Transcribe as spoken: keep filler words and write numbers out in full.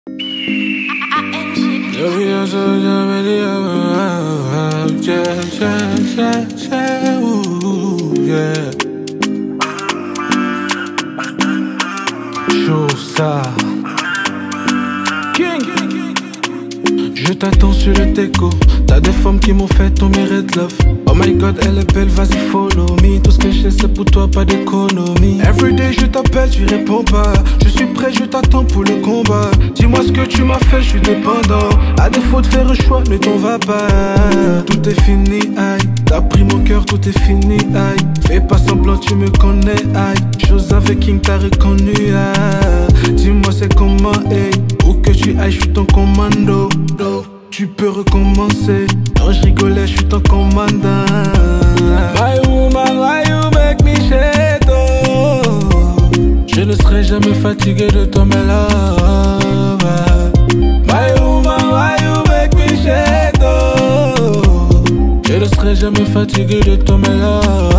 Chaussa King. Je t'attends sur le teco. T'as des femmes qui m'ont fait tomber red love. Oh my god, elle est belle, vas-y follow me. Tout ce que j'ai c'est pour toi, pas d'économie. Everyday je t'appelle, tu réponds pas. Je suis prêt, je t'attends pour le combat. Dis-moi ce que tu m'as fait, je suis dépendant. À défaut de faire un choix, ne t'en va pas. Tout est fini, aïe. T'as pris mon cœur, tout est fini, aïe. Fais pas semblant, tu me connais, aïe. Chose avec King, t'as reconnu, aïe. Dis-moi c'est comment, aïe. Où que tu ailles, je suis ton commando. Tu peux recommencer. Non, je rigolais, je suis ton commandant. My woman, why you make me shake, oh. Je ne serai jamais fatigué de tomber là. My woman, why you make me shake, oh. Je ne serai jamais fatigué de tomber là.